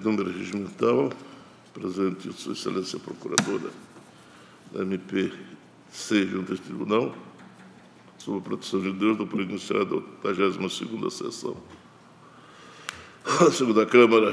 número regimental, presente Sua Excelência Procuradora da MPC junto a este tribunal, sob a proteção de Deus, dou por iniciada a 82ª sessão da segunda Câmara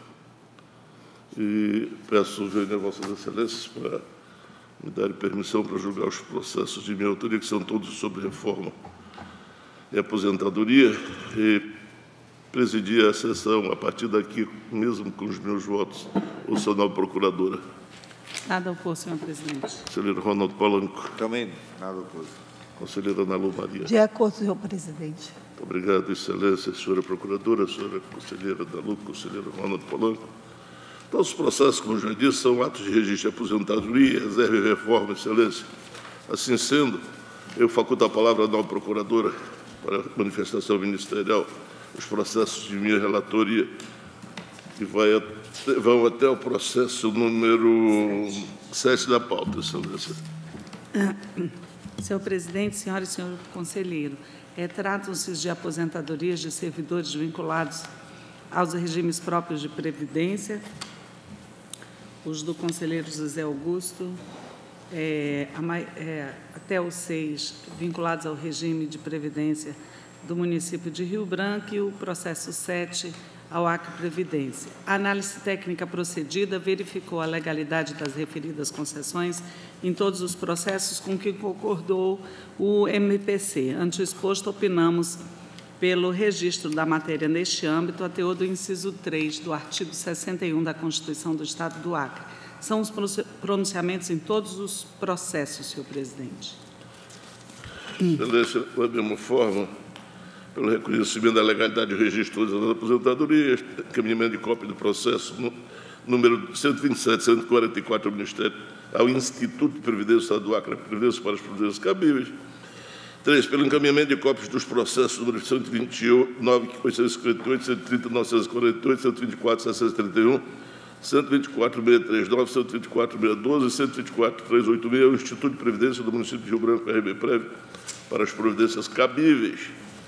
e peço a Vossas Excelências para me darem permissão para julgar os processos de minha autoria, que são todos sobre reforma e aposentadoria, e presidir a sessão a partir daqui, mesmo com os meus votos, o senhor nobre procuradora. Nada a opor, senhor presidente. Conselheiro Ronaldo Polanco. Também nada a opor. Conselheira Ana Lu Maria. De acordo, senhor presidente. Muito obrigado, Excelência, senhora procuradora, senhora conselheira Ana Lu, conselheiro Ronaldo Polanco. Então, os processos, como já disse, são atos de registro de aposentadoria, reserva e reforma, Excelência. Assim sendo, eu faculto a palavra à nova procuradora para manifestação ministerial, os processos de minha relatoria, que vão até o processo número 7 da pauta, Excelência. Senhor presidente, senhora e senhor conselheiro, tratam-se de aposentadorias de servidores vinculados aos regimes próprios de previdência, os do conselheiro José Augusto, até os 6 vinculados ao regime de previdência do município de Rio Branco e o processo 7 ao Acre Previdência. A análise técnica procedida verificou a legalidade das referidas concessões em todos os processos com que concordou o MPC. Ante o exposto, opinamos pelo registro da matéria neste âmbito, a teor do inciso 3 do artigo 61 da Constituição do Estado do Acre. São os pronunciamentos em todos os processos, senhor presidente. Excelência, da mesma forma, pelo reconhecimento da legalidade do registro das aposentadorias, encaminhamento de cópia do processo número 127, 144 ao Instituto de Previdência Estado do Acre, Previdência para as providências cabíveis. 3, pelo encaminhamento de cópias dos processos número 129, 858, 130, 948, 124, 631, 124, 639, 124, 612 e 124, 386, ao Instituto de Previdência do município de Rio Branco, RBPrev, para as providências cabíveis.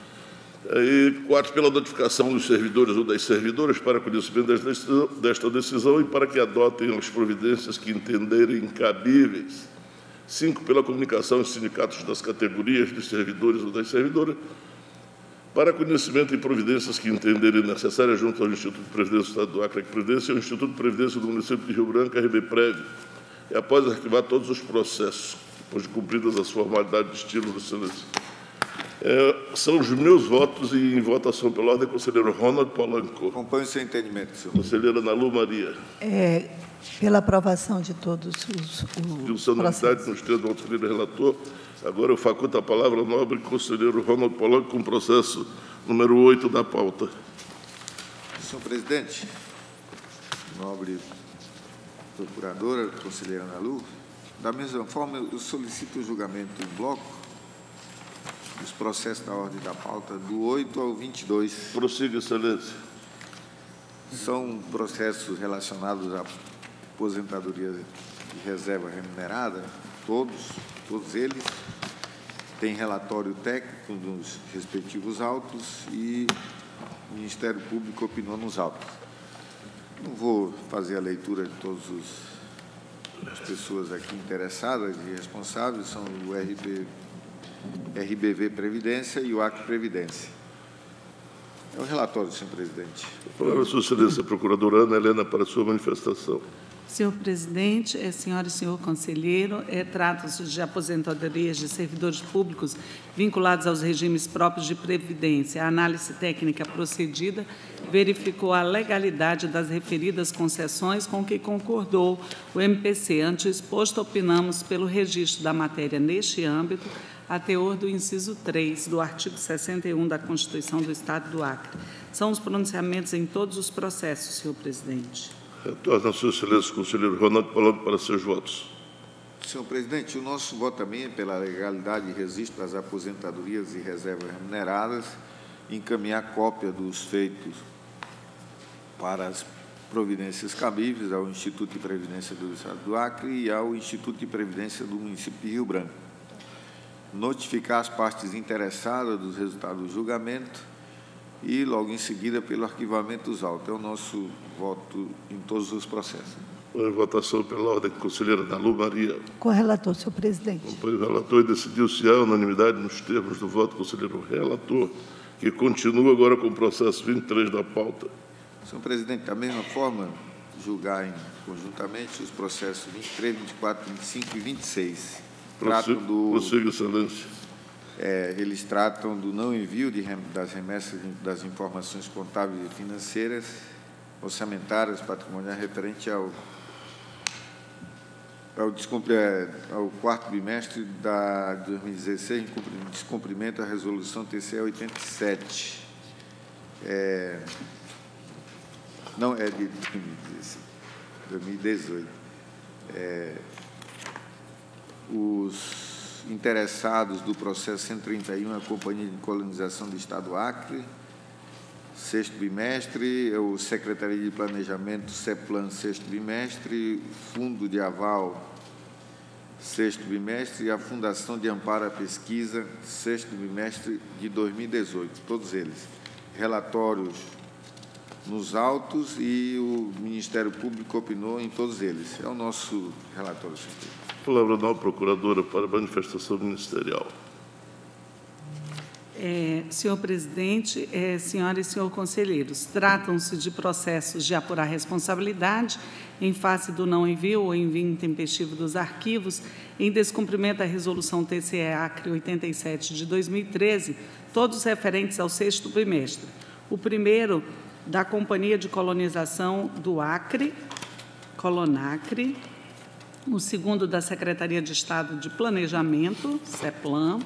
E 4, pela notificação dos servidores ou das servidoras para conhecimento desta decisão e para que adotem as providências que entenderem cabíveis. 5, pela comunicação aos sindicatos das categorias dos servidores ou das servidoras para conhecimento e providências que entenderem necessárias junto ao Instituto de Previdência do Estado do Acre, Previdência e ao Instituto de Previdência do município de Rio Branco, RBPrev, e após arquivar todos os processos, depois de cumpridas as formalidades de estilo do Excelência. São os meus votos e em votação pela ordem, conselheiro Ronaldo Polanco. Acompanho o seu entendimento, senhor. Conselheira Ana Lu Maria. Pela aprovação de todos os De unanimidade nos termos do conselheiro relator. Agora eu faculto a palavra ao nobre conselheiro Ronaldo Polanco com o processo número 8 da pauta. Senhor presidente, nobre procuradora, conselheira Ana Lu, da mesma forma, eu solicito o julgamento em bloco dos processos da ordem da pauta do 8 ao 22. Prossiga, Excelência. São processos relacionados à aposentadoria de reserva remunerada, todos eles têm relatório técnico nos respectivos autos e o Ministério Público opinou nos autos. Não vou fazer a leitura de todas as pessoas aqui interessadas e responsáveis, são o RBV Previdência e o Acre Previdência. É o relatório, senhor presidente. A palavra, sua excelência, procuradora Ana Helena, para a sua manifestação. Senhor presidente, senhora e senhor conselheiro, trata-se de aposentadorias de servidores públicos vinculados aos regimes próprios de previdência. A análise técnica procedida verificou a legalidade das referidas concessões com que concordou o MPC. Ante o exposto, opinamos pelo registro da matéria neste âmbito, a teor do inciso 3 do artigo 61 da Constituição do Estado do Acre. São os pronunciamentos em todos os processos, senhor presidente. Retorna a sua excelência, conselheiro Ronaldo Polanco, para seus votos. Senhor presidente, o nosso voto também é pela legalidade e registro das aposentadorias e reservas remuneradas, encaminhar cópia dos feitos para as providências cabíveis ao Instituto de Previdência do Estado do Acre e ao Instituto de Previdência do município de Rio Branco. Notificar as partes interessadas dos resultados do julgamento e, logo em seguida, pelo arquivamento dos autos. É o nosso voto em todos os processos. Em votação pela ordem, conselheira Dalu Maria. Com o relator, senhor presidente. Acompanho o relator e decidiu-se a unanimidade nos termos do voto, conselheiro relator, que continua agora com o processo 23 da pauta. Senhor presidente, da mesma forma, julgar conjuntamente os processos 23, 24, 25 e 26. Prossiga, excelência. Eles tratam do não envio das remessas das informações contábeis e financeiras, orçamentárias, patrimoniais, referente ao quarto bimestre da 2016, em descumprimento da resolução TCE 87. Não, é de 2018. Os interessados do processo 131, a Companhia de Colonização do Estado do Acre, sexto bimestre, o Secretaria de Planejamento, CEPLAN, sexto bimestre, Fundo de Aval, sexto bimestre, e a Fundação de Amparo à Pesquisa, sexto bimestre de 2018, todos eles. Relatórios nos autos e o Ministério Público opinou em todos eles. É o nosso relatório, senhor presidente. Palavra da procuradora para manifestação ministerial. Senhor presidente, senhora e senhor conselheiros, tratam-se de processos de apurar responsabilidade em face do não envio ou envio intempestivo dos arquivos em descumprimento da resolução TCE Acre 87 de 2013, todos referentes ao sexto bimestre. O primeiro, da Companhia de Colonização do Acre, Colonacre, o segundo, da Secretaria de Estado de Planejamento, CEPLAN,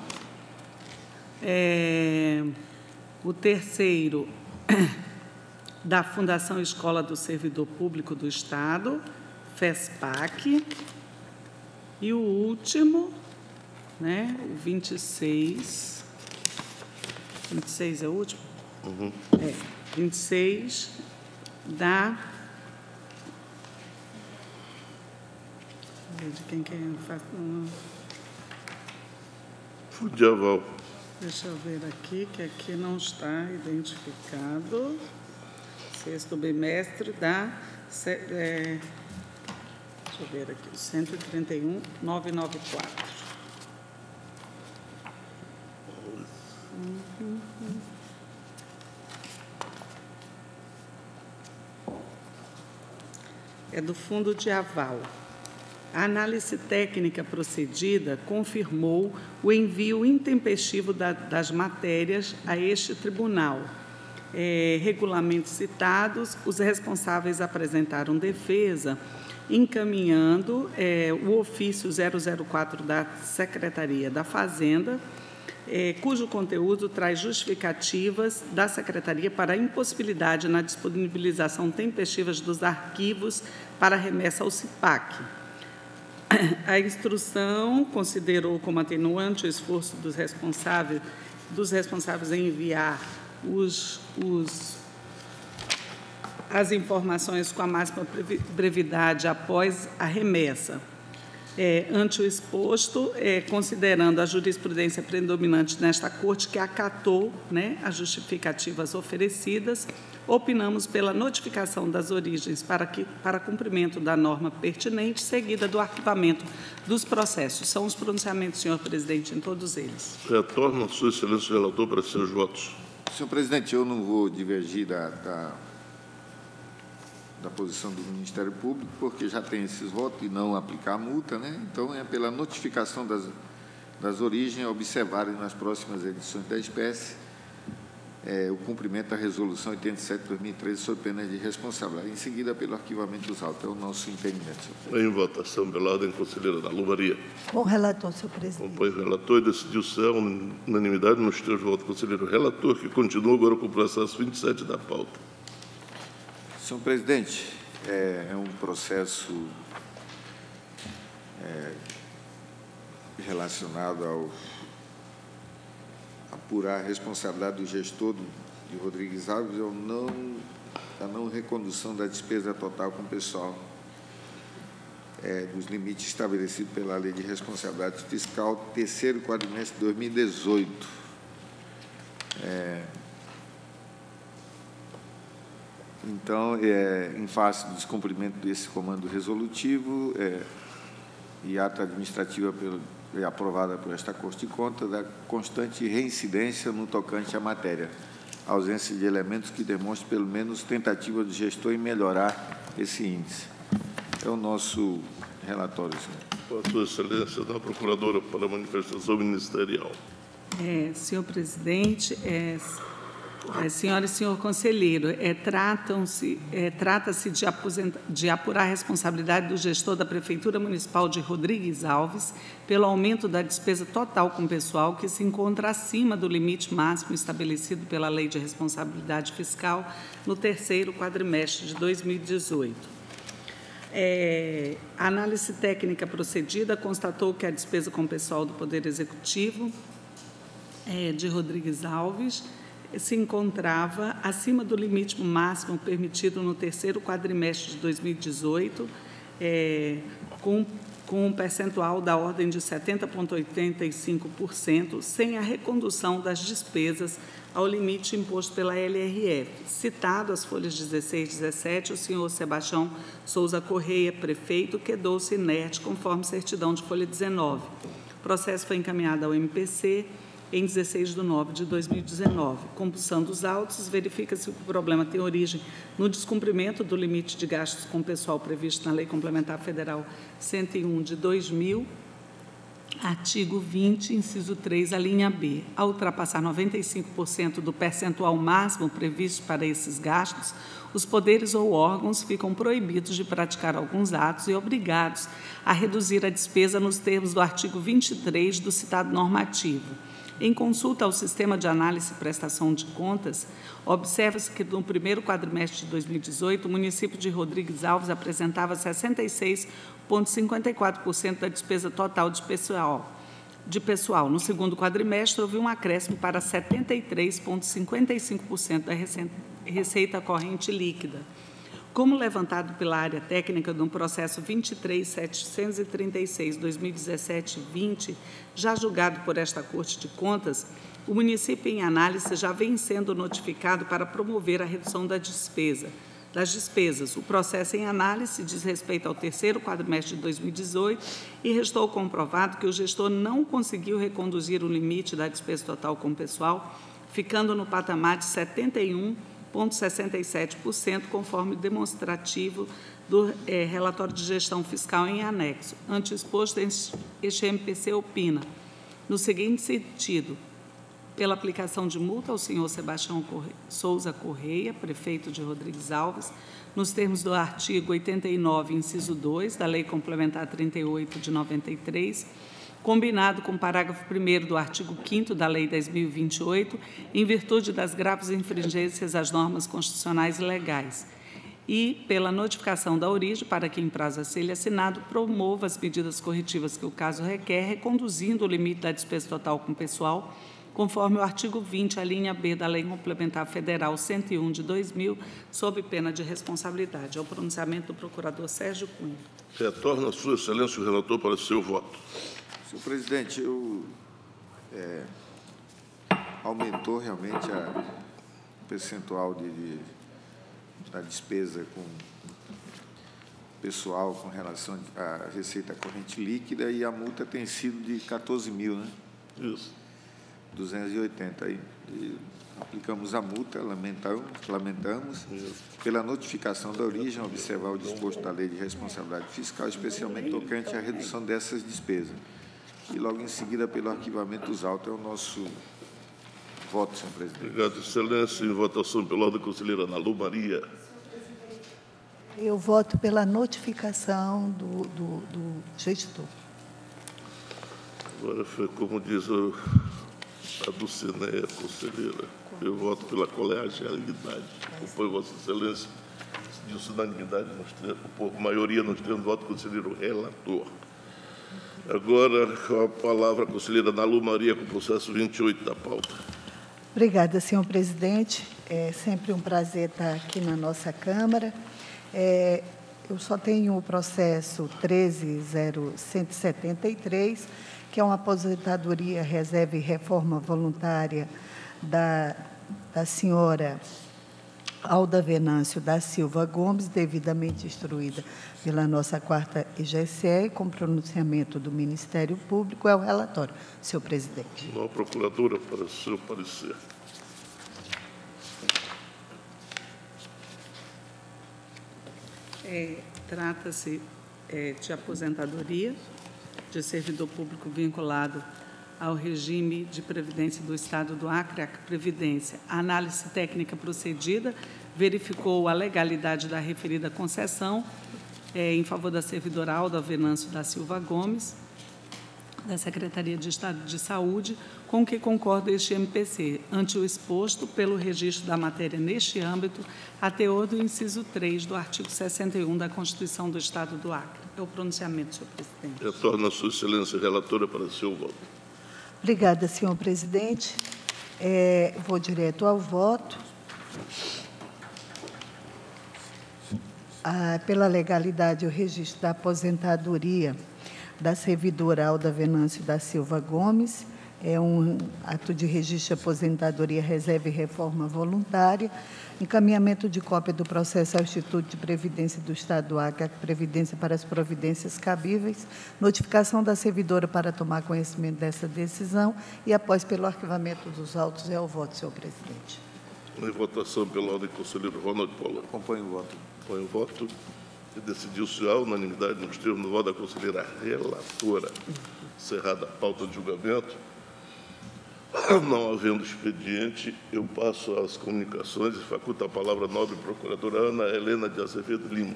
o terceiro, da Fundação Escola do Servidor Público do Estado, FESPAC, e o último, né, o 26, 26 é o último? Uhum. 26 da... De quem que é? Fundo de Aval. Deixa eu ver aqui, que aqui não está identificado. Sexto bimestre da... deixa eu ver aqui, 131.994. É do Fundo de Aval. A análise técnica procedida confirmou o envio intempestivo das matérias a este tribunal. Regulamentos citados, os responsáveis apresentaram defesa, encaminhando o ofício 004 da Secretaria da Fazenda, cujo conteúdo traz justificativas da Secretaria para a impossibilidade na disponibilização tempestiva dos arquivos para remessa ao CIPAC. A instrução considerou como atenuante o esforço dos responsáveis em enviar as informações com a máxima brevidade após a remessa. Ante o exposto, considerando a jurisprudência predominante nesta Corte, que acatou, né, as justificativas oferecidas, opinamos pela notificação das origens para cumprimento da norma pertinente, seguida do arquivamento dos processos. São os pronunciamentos, senhor presidente, em todos eles. Retorno a sua excelência, relator, para seus votos. Senhor presidente, eu não vou divergir da posição do Ministério Público, porque já tem esses votos e não aplicar a multa, né? Então, é pela notificação das origens, observarem nas próximas edições da espécie o cumprimento da resolução 87/2013 sob pena de responsabilidade, em seguida pelo arquivamento dos autos. É o nosso entendimento, senhor presidente. Em votação pela ordem, conselheira Dalu Maria. Com o relator, senhor presidente. Acompanho o relator e decidiu-se a unanimidade nos teus votos, conselheiro relator, que continua agora com o processo 27 da pauta. Senhor presidente, é um processo relacionado ao apurar a responsabilidade do gestor de Rodrigues Alves a não recondução da despesa total com o pessoal dos limites estabelecidos pela Lei de Responsabilidade Fiscal, terceiro quadrimestre de 2018. Então, em face do descumprimento desse comando resolutivo e ata administrativa aprovada por esta Corte de Contas, da constante reincidência no tocante à matéria, ausência de elementos que demonstrem, pelo menos, tentativa do gestor em melhorar esse índice. É o nosso relatório, senhor. Com a sua excelência, da procuradora para a manifestação ministerial. Senhor presidente, senhora e senhor conselheiro, trata-se de apurar a responsabilidade do gestor da Prefeitura Municipal de Rodrigues Alves pelo aumento da despesa total com pessoal que se encontra acima do limite máximo estabelecido pela Lei de Responsabilidade Fiscal no terceiro quadrimestre de 2018. A análise técnica procedida constatou que a despesa com pessoal do Poder Executivo de Rodrigues Alves se encontrava acima do limite máximo permitido no terceiro quadrimestre de 2018, com um percentual da ordem de 70,85%, sem a recondução das despesas ao limite imposto pela LRF. Citado as folhas 16 e 17, o senhor Sebastião Souza Correia, prefeito, quedou-se inerte, conforme certidão de folha 19. O processo foi encaminhado ao MPC em 16 de nove de 2019. Compulsando os autos, verifica-se que o problema tem origem no descumprimento do limite de gastos com pessoal previsto na Lei Complementar Federal 101 de 2000, artigo 20, inciso 3, a linha B. Ao ultrapassar 95% do percentual máximo previsto para esses gastos, os poderes ou órgãos ficam proibidos de praticar alguns atos e obrigados a reduzir a despesa nos termos do artigo 23 do citado normativo. Em consulta ao Sistema de Análise e Prestação de Contas, observa-se que, no primeiro quadrimestre de 2018, o município de Rodrigues Alves apresentava 66,54% da despesa total de pessoal. No segundo quadrimestre, houve um acréscimo para 73,55% da receita corrente líquida. Como levantado pela área técnica no processo 23.736/2017-20, já julgado por esta Corte de Contas, o município em análise já vem sendo notificado para promover a redução das despesas. O processo em análise diz respeito ao terceiro quadrimestre de 2018 e restou comprovado que o gestor não conseguiu reconduzir o limite da despesa total com o pessoal, ficando no patamar de 71,67%, conforme demonstrativo do relatório de gestão fiscal em anexo. Ante exposto, este MPC opina no seguinte sentido: pela aplicação de multa ao senhor Sebastião Souza Correia, prefeito de Rodrigues Alves, nos termos do artigo 89, inciso 2, da Lei Complementar 38 de 93, combinado com o parágrafo 1º do artigo 5º da Lei 10.028, em virtude das graves infringências às normas constitucionais e legais, e pela notificação da origem para que, em prazo a ser assinado, promova as medidas corretivas que o caso requer, reconduzindo o limite da despesa total com pessoal, conforme o artigo 20, a linha B da Lei Complementar Federal 101 de 2000, sob pena de responsabilidade. É o pronunciamento do procurador Sérgio Cunha. Retorna a sua excelência o relator para o seu voto. Senhor presidente, aumentou realmente o percentual da despesa com pessoal com relação à receita corrente líquida, e a multa tem sido de 14 mil, né? Isso. 280. E aplicamos a multa, lamentamos pela notificação da origem, observar o disposto da Lei de Responsabilidade Fiscal, especialmente tocante à redução dessas despesas. E, logo em seguida, pelo arquivamento dos autos. É o nosso voto, senhor presidente. Obrigado, excelência. Em votação pela ordem, conselheira Ana Lu Maria. Eu voto pela notificação do gestor. Agora, foi como diz a Dulcineia, conselheira, eu voto pela colegialidade. Acompanho Vossa Excelência, de unanimidade, por maioria, nos termos do voto do conselheiro relator. Agora, com a palavra, a conselheira Ana Lu Maria, com o processo 28 da pauta. Obrigada, senhor presidente. É sempre um prazer estar aqui na nossa Câmara. Eu só tenho o processo 13.0173, que é uma aposentadoria, reserva e reforma voluntária da senhora Alda Venâncio da Silva Gomes, devidamente instruída pela nossa 4ª IGCE, com pronunciamento do Ministério Público. É o relatório, senhor presidente. Nova procuradora, para o seu parecer. Trata-se de aposentadoria de servidor público vinculado ao regime de previdência do Estado do Acre, a Previdência. A análise técnica procedida verificou a legalidade da referida concessão em favor da servidora Alda Venâncio da Silva Gomes, da Secretaria de Estado de Saúde, com que concorda este MPC, ante o exposto pelo registro da matéria neste âmbito, a teor do inciso 3 do artigo 61 da Constituição do Estado do Acre. É o pronunciamento, senhor presidente. Retorno a sua excelência relatora para seu voto. Obrigada, senhor presidente. Vou direto ao voto. Pela legalidade, o registro da aposentadoria da servidora Alda Venâncio da Silva Gomes é um ato de registro de aposentadoria, reserva e reforma voluntária, encaminhamento de cópia do processo ao Instituto de Previdência do Estado do Acre, Previdência para as providências cabíveis, notificação da servidora para tomar conhecimento dessa decisão e, após pelo arquivamento dos autos, é o voto, senhor presidente. Em votação pela ordem, conselheiro Ronald Polanco. Acompanho o voto. Acompanho o voto. E decidiu-se a unanimidade nos termos do voto da conselheira relatora. Encerrada a pauta de julgamento. Não havendo expediente, eu passo às comunicações e faculto a palavra à nobre procuradora Ana Helena de Azevedo Lima.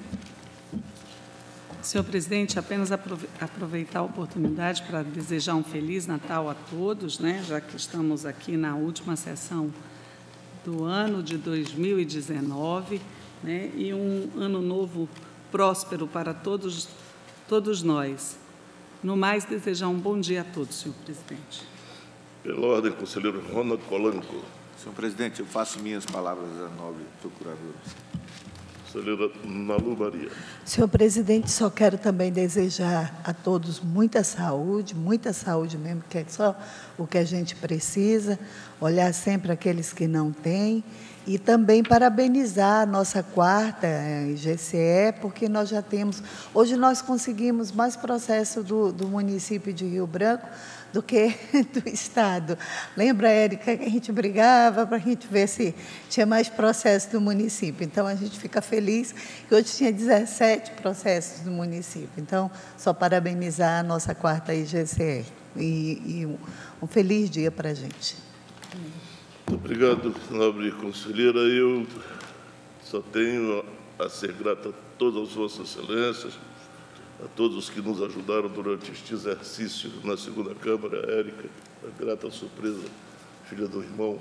Senhor presidente, apenas aproveitar a oportunidade para desejar um Feliz Natal a todos, né, já que estamos aqui na última sessão do ano de 2019, né, e um ano novo próspero para todos nós. No mais, desejar um bom dia a todos, senhor presidente. Pela ordem, conselheiro Ronald Polanco. Senhor presidente, eu faço minhas palavras à nobre procuradora. Conselheira Nalu Maria. Senhor presidente, só quero também desejar a todos muita saúde mesmo, que é só o que a gente precisa, olhar sempre aqueles que não têm, e também parabenizar a nossa 4ª IGCE, porque nós já temos, hoje nós conseguimos mais processo do município de Rio Branco do que do Estado. Lembra, Érica, que a gente brigava para a gente ver se tinha mais processos do município. Então, a gente fica feliz que hoje tinha 17 processos do município. Então, só parabenizar a nossa 4ª IGCE e um feliz dia para a gente. Muito obrigado, nobre conselheira. Eu só tenho a ser grato a todas as vossas excelências, a todos os que nos ajudaram durante este exercício na 2ª Câmara, a Érica, a grata surpresa, filha do irmão,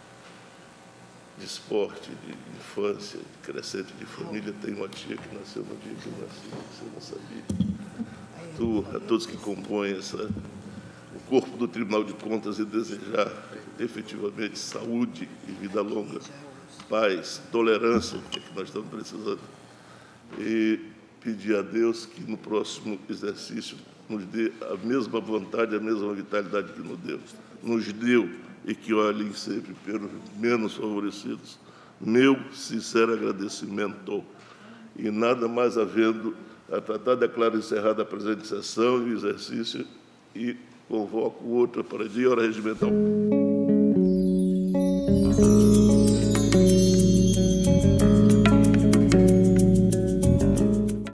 de esporte, de infância, de crescente de família. Tem uma tia que nasceu no dia que eu nasci, você não sabia. A todos que compõem o corpo do Tribunal de Contas, e desejar efetivamente saúde e vida longa, paz, tolerância, que é que nós estamos precisando. E pedir a Deus que no próximo exercício nos dê a mesma vontade, a mesma vitalidade que nos deu, e que olhem sempre pelos menos favorecidos. Meu sincero agradecimento. E nada mais havendo a tratar, declaro encerrada a presente sessão e o exercício, e convoco outra para dia e hora regimental.